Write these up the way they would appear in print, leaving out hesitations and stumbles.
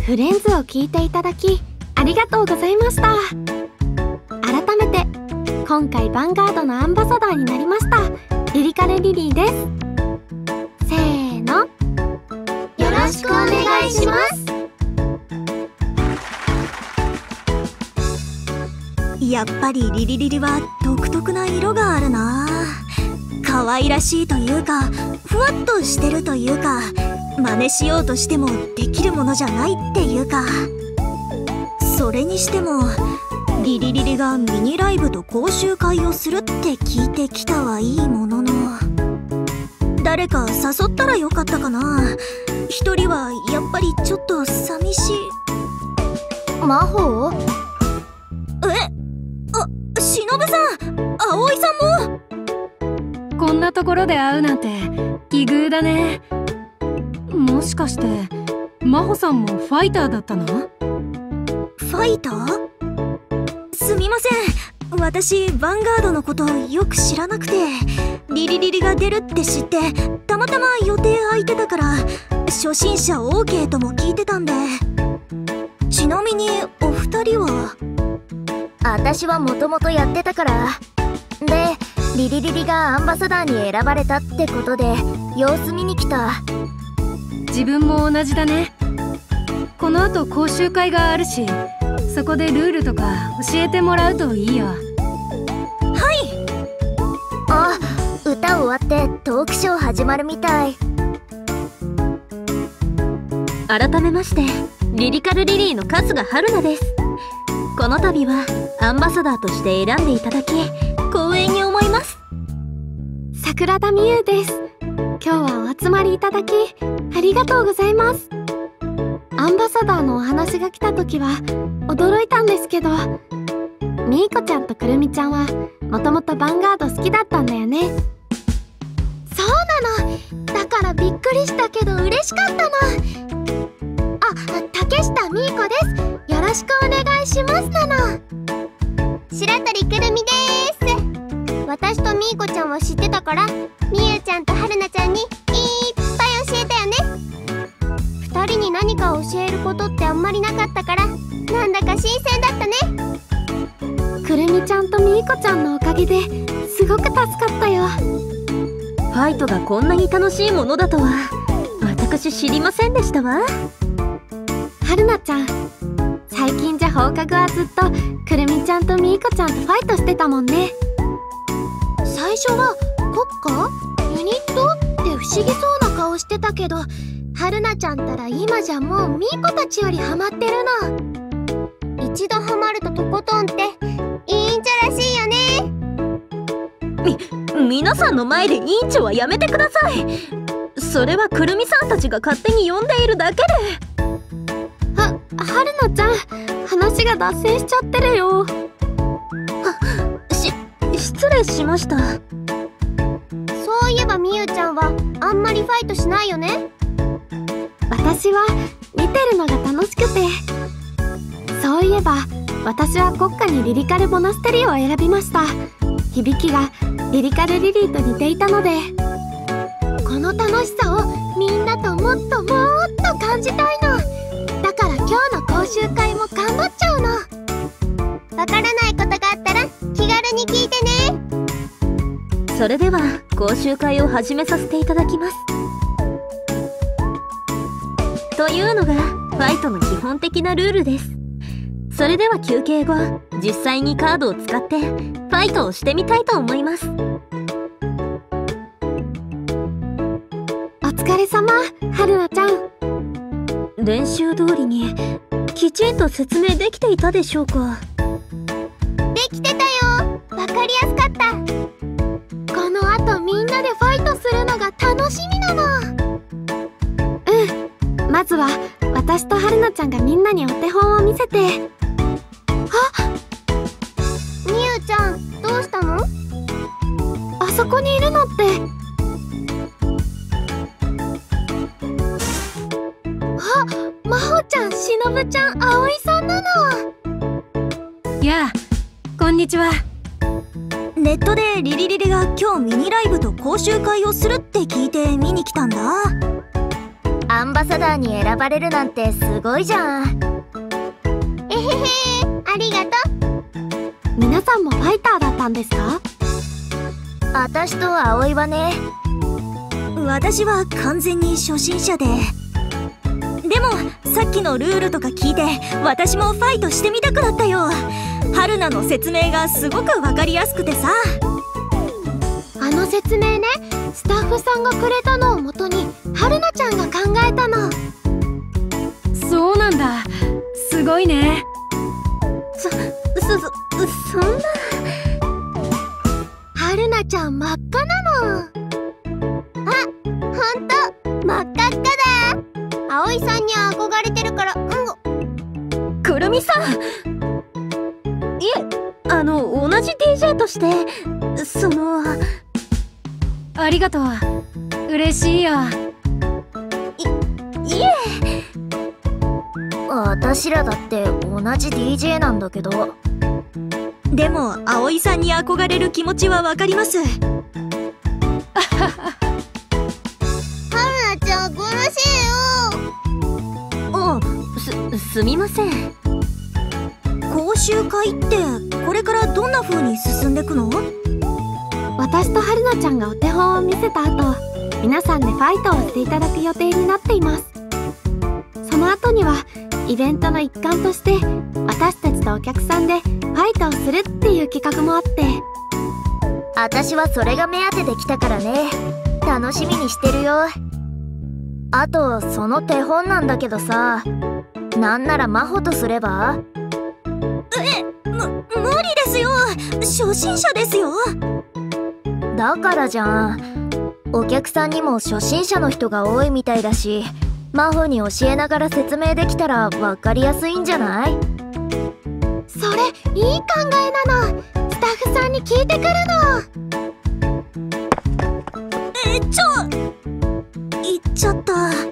フレンズを聞いていただきありがとうございました。改めて今回ヴァンガードのアンバサダーになりましたリリカルリリーです。せーの、よろしくお願いします。 やっぱりリリリリは独特な色があるな。可愛らしいというか、ふわっとしてるというか、真似しようとしてもできるものじゃないっていうか。それにしてもリリリリがミニライブと講習会をするって聞いてきたはいいものの、誰か誘ったらよかったかな。一人はやっぱりちょっと寂しい。 魔法？ しのぶさん、葵さんも。 こんなところで会うなんて奇遇だね。もしかして真帆さんもファイターだったの？ ファイター？すみません、私ヴァンガードのことよく知らなくて、リリリリが出るって知ってたまたま予定空いてたから初心者 OK とも聞いてたんで。ちなみにお二人は？ 私はもともとやってたから。で、リリリリがアンバサダーに選ばれたってことで様子見に来た。 自分も同じだね。この後講習会があるし、そこでルールとか教えてもらうといいよ。 はい。 あ、歌終わってトークショー始まるみたい。 改めましてリリカルリリーの春日春菜です。この度はアンバサダーとして選んでいただき光栄に思います。 桜田美優です。今日はお集まりいただきありがとうございます。アンバサダーのお話が来た時は驚いたんですけど、みーこちゃんとくるみちゃんはもともとヴァンガード好きだったんだよね。そうなの。だからびっくりしたけど嬉しかったの。あ、竹下みーこです。よろしくお願いしますなの。白鳥くるみです。私とみーこちゃんは知ってたから、みゆちゃんとはるなちゃんにいっぱい教えたよね。2人に何か教えることってあんまりなかったから、なんだか新鮮だったね。くるみちゃんとみーこちゃんのおかげですごく助かったよ。 ファイトがこんなに楽しいものだとは私知りませんでしたわ。 はるなちゃん、最近じゃ放課後はずっとくるみちゃんとみーこちゃんとファイトしてたもんね。最初は国家？ユニット？って不思議そうな顔してたけど、はるなちゃんたら今じゃもうみーこたちよりハマってるの。一度ハマるととことんって委員長らしいよね。 皆さんの前で委員長はやめてください。それはくるみさんたちが勝手に呼んでいるだけで。 はるなちゃん、話が脱線しちゃってるよ。 失礼しました。 そういえばみゆちゃんはあんまりファイトしないよね。 私は見てるのが楽しくて。そういえば私は国家にリリカルモナステリを選びました。響きがリリカルリリーと似ていたので、この楽しさをみんなともっともっと感じたいの。だから今日の講習会も頑張っちゃうの。わからないことがあったら気軽に聞いてね。 それでは講習会を始めさせていただきます。というのがファイトの基本的なルールです。それでは休憩後、実際にカードを使ってファイトをしてみたいと思います。 お疲れ様、はるなちゃん。 練習通りにきちんと説明できていたでしょうか？ できてたよ。わかりやすかった。 この後みんなでファイトするのが楽しみなの。まずは私とはるなちゃんがみんなにお手本を見せて。あ、 みゆちゃんどうしたの？ あそこにいるのって。あ、まほちゃん、しのぶちゃん、あおいさんなの。 やあ、こんにちは。 ネットでリリリリが今日ミニライブと講習会をするって聞いて見に来たんだ。 アンバサダーに選ばれるなんてすごいじゃん。 えへへ、ありがとう。皆さんもファイターだったんですか？ 私と葵はね。 私は完全に初心者で。でもさっきのルールとか聞いて私もファイトしてみたくなったよ。春菜の説明がすごくわかりやすくてさ。 あの説明ね、スタッフさんがくれたのをもとに春菜ちゃんが考えたの。 そうなんだ。すごいね。 そんな。 春菜ちゃん真っ赤なの。あ、ほんと真っ赤っかだ。葵さんに憧れてるから。 くるみさん。いえ、同じ DJ としてありがとう。嬉しいよ。 いえ。 私らだって同じ DJ なんだけど。 でも葵さんに憧れる気持ちはわかります。 春菜ちゃん苦しいよ。 すみません。 講習会ってこれからどんな風に進んでくの？ 私と春菜ちゃんがお手本を見せた後、皆さんでファイトをしていただく予定になっています。その後にはイベントの一環として私たちとお客さんでファイトをするっていう企画もあって。 私はそれが目当てで来たからね。楽しみにしてるよ。あとその手本なんだけどさ、なんなら真帆とすれば？ 無理ですよ。初心者ですよ。 だからじゃん。お客さんにも初心者の人が多いみたいだし、真帆に教えながら説明できたら分かりやすいんじゃない？ それいい考えなの。スタッフさんに聞いてくるの。 言っちゃった。 ス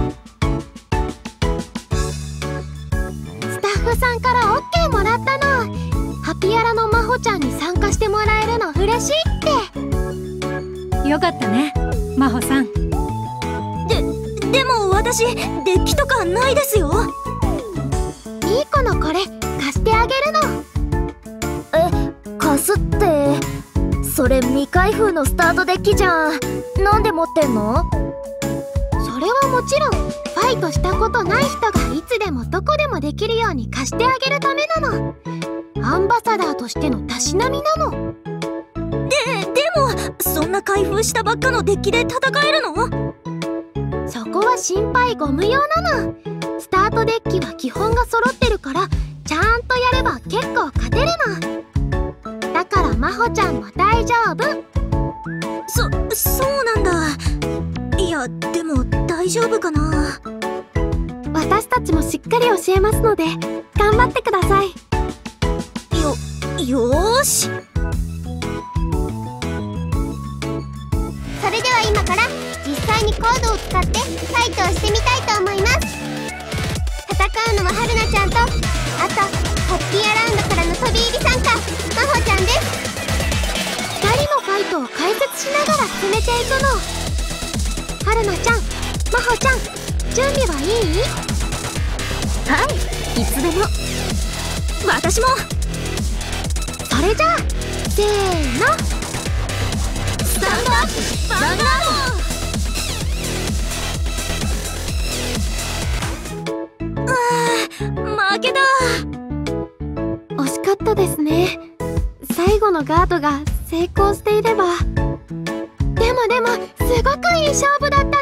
タッフさんから OK もらったの。ハピアラの真帆ちゃんに参加してもらえるの嬉しいって。 よかったね、真帆さん。 でも私デッキとかないですよ。 ミーコのこれ貸してあげるの。 貸すって、それ未開封のスタートデッキじゃん。なんで持ってんの？ それはもちろんファイトしたことない人がいつでもどこでもできるように貸してあげるためなの。アンバサダーとしてのたしなみなの。 でもそんな開封したばっかのデッキで戦えるの？ そこは心配ご無用なの。スタートデッキは基本が揃ってるからちゃんとやれば結構勝てるの。だから真帆ちゃんも大丈夫。 そうなんだ。いやでも大丈夫かな。 私たちもしっかり教えますので頑張ってください。 よーし。 それでは今から実際にコードを使ってファイトをしてみたいと思います。戦うのは春菜ちゃんと、あとホッピーアラウンドからの飛び入り参加真帆ちゃんです。2人のファイトを解説しながら進めていくの。春菜ちゃん、真帆ちゃん、準備はいい？ はい、いつでも。 私も。 それじゃあせーの、 スタンドアップバンガード。負けた。 惜しかったですね。最後のガードが成功していれば。でもすごくいい勝負だった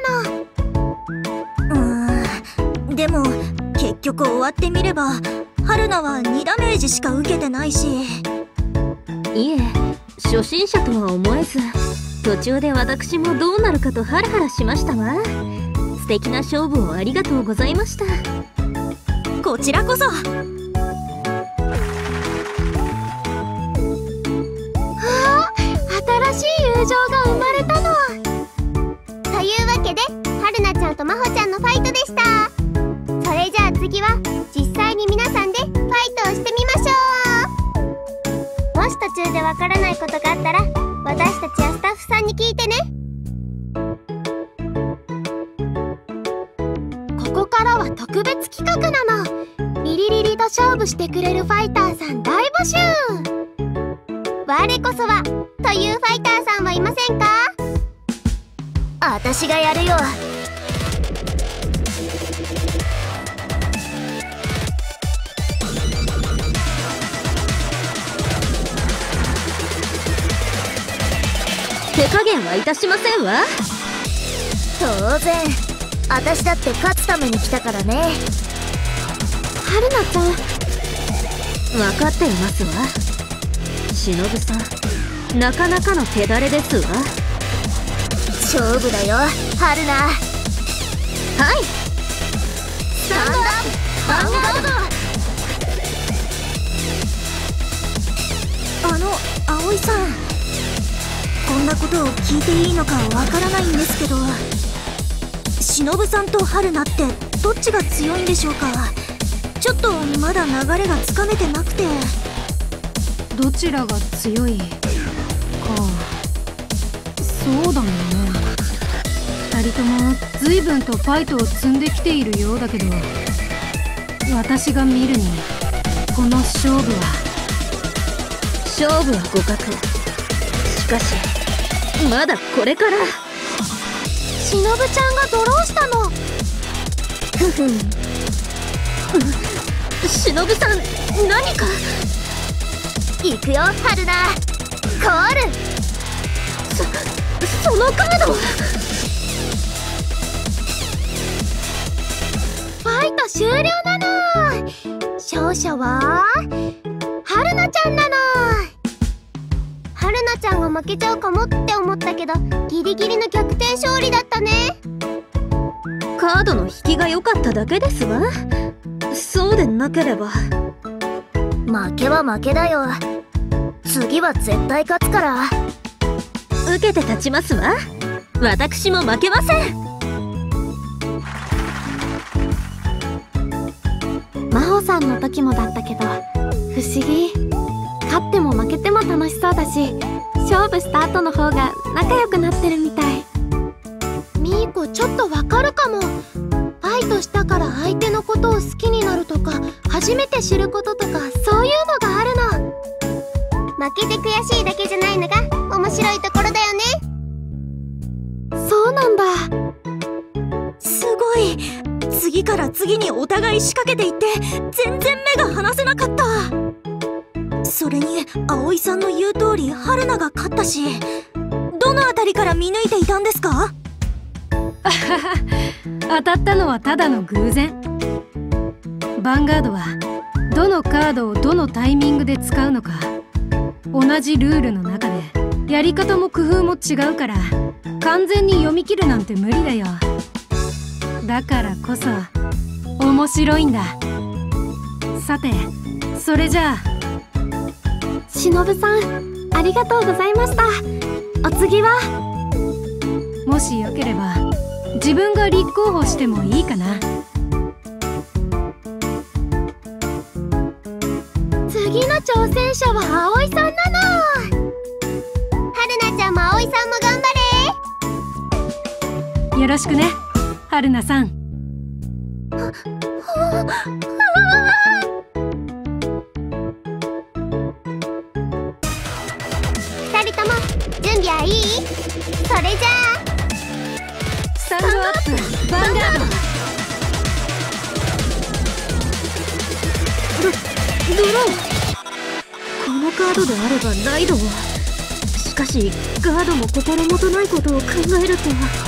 の。 でも結局終わってみれば春菜は2ダメージしか受けてないし。 いえ、初心者とは思えず、途中で私もどうなるかとハラハラしましたわ。素敵な勝負をありがとうございました。 こちらこそ。 新しい友情が生まれたの。というわけで春菜ちゃんと真帆ちゃんのファイトでした。それじゃあ次は実際に皆さんでファイトをしてみましょう。もし途中でわからないことがあったら私たちやスタッフさんに聞いてね。 特別企画なの。リリリリと勝負してくれるファイターさん大募集。我こそはというファイターさんはいませんか？ 私がやるよ。 手加減はいたしませんわ。 当然、私だって勝つために来たからね。 春菜ちゃん、 分かっていますわ。忍さん、なかなかの手だれですわ。 勝負だよ、春菜。はい、 スタンドアップヴァンガード。葵さん、こんなことを聞いていいのかわからないんですけど、忍さんと春菜ってどっちが強いんでしょうか？ちょっとまだ流れがつかめてなくて。 どちらが強いか。そうだね。2人とも随分とファイトを積んできているようだけど、私が見るにこの勝負は互角。しかしまだこれから。 忍ちゃんがドローしたの。 ふふん。 忍さん、何か。 行くよ、春菜。コール。 そのカード。 ファイト終了なの。勝者は春菜ちゃんなの。春菜ちゃんが負けちゃうかもって思ったけど、ギリギリの逆転勝利だったね。 カードの引きが良かっただけですわ。そうでなければ。 負けは負けだよ。次は絶対勝つから。 受けて立ちますわ。私も負けません。 真帆さんの時もだったけど、不思議。勝っても負けても楽しそうだし、勝負した後の方が仲良くなってるみたい。ミーコちょっとわかるかも。ファイトしたから相手のことを好きになるとか、初めて知ることとか、そういうのがあるの。負けて悔しいだけじゃないのが面白いところだよね。そうなんだ。 すごい。次から次にお互い仕掛けていって全然目が離せなかった。それに葵さんの言う通り春菜が勝ったし、どのあたりから見抜いていたんですか？ 当たったのはただの偶然。ヴァンガードはどのカードをどのタイミングで使うのか、同じルールの中でやり方も工夫も違うから、完全に読み切るなんて無理だよ。だからこそ面白いんだ。さて、それじゃあ忍さん、ありがとうございました。お次は？ もしよければ自分が立候補してもいいかな。 次の挑戦者は葵さんなの。春菜ちゃんも葵さんも頑張れ。 よろしくね、春菜さん。 2人とも準備はいい？それじゃあスタンドアップヴァンガード。 ドロー。このカードであればライドを。しかしガードも心もとないことを考えると、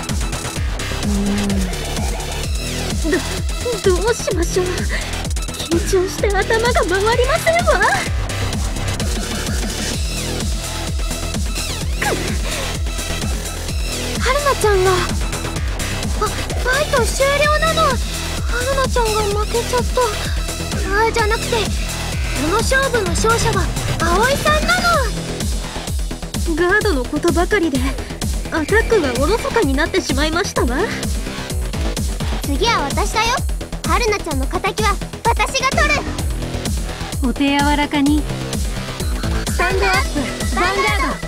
どうしましょう。緊張して頭が回りませんわ。 春菜ちゃんがファイト終了なの。春菜ちゃんが負けちゃった。じゃなくて、この勝負の勝者は葵さんなの。 ガードのことばかりでアタックがおろそかになってしまいましたわ。 次は私だよ。春菜ちゃんの敵は私が取る。 お手柔らかに。スタンドアップヴァンガード。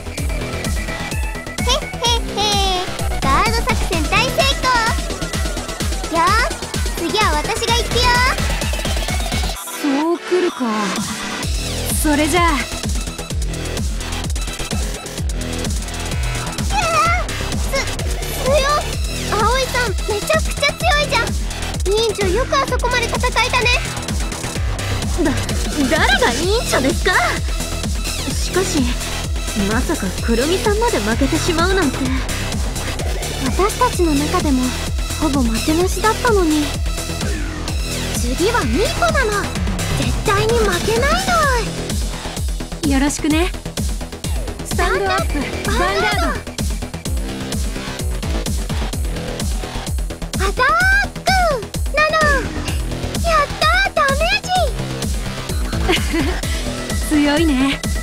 へっへっへ、ガード作戦大成功。 私が行くよ。 そう来るか。それじゃあ強っ。葵さんめちゃくちゃ強いじゃん。委員長よくあそこまで戦えたね。 誰が委員長ですか。しかしまさかくるみさんまで負けてしまうなんて。 私たちの中でもほぼ負けなしだったのに。次はミーコなの。絶対に負けないの。 よろしくね。スタンドアップヴァンガード。 アタックなの。やったー、ダメージ。 強いね。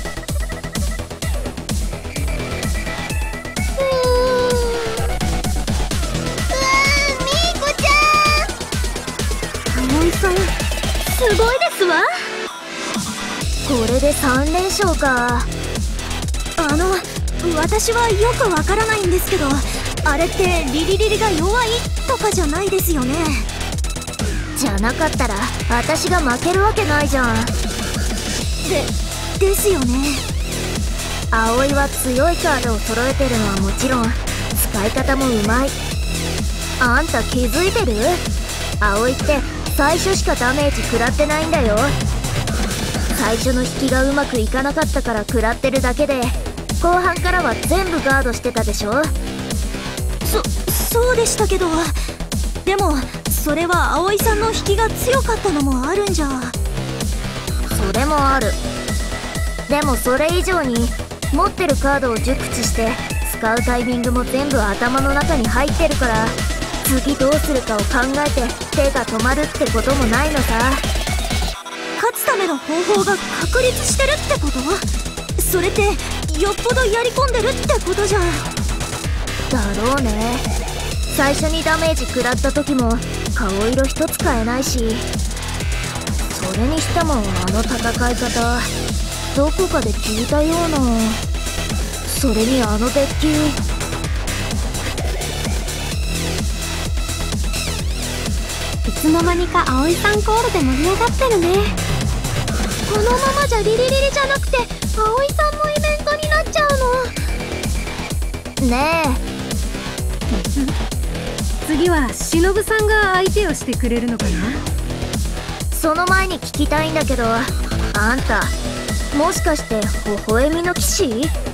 ミーコちゃん。 葵さんすごいですわ。 これで3連勝か。 私はよくわからないんですけど、あれってリリリリが弱いとかじゃないですよね。 じゃなかったら私が負けるわけないじゃん。 ですよね。 葵は強いカードを揃えてるのはもちろん、使い方もうまい。あんた気づいてる？葵って最初しかダメージ食らってないんだよ。最初の引きがうまくいかなかったから食らってるだけで、後半からは全部ガードしてたでしょ。 そうでしたけど、でもそれは葵さんの引きが強かったのもあるんじゃ。 それもある。でもそれ以上に持ってるカードを熟知して使うタイミングも全部頭の中に入ってるから、次どうするかを考えて手が止まるってこともないのさ。 勝つための方法が確立してるってこと？それってよっぽどやり込んでるってことじゃん。 だろうね。最初にダメージ食らった時も顔色一つ変えないし、それにしてもあの戦い方どこかで聞いたような。それにあのデッキ、 いつの間にか葵さんコールで盛り上がってるね。このままじゃリリリリじゃなくて葵さんのイベントになっちゃうの。 ね次は忍さんが相手をしてくれるのかな。 え、その前に聞きたいんだけど、あんたもしかして微笑みの騎士？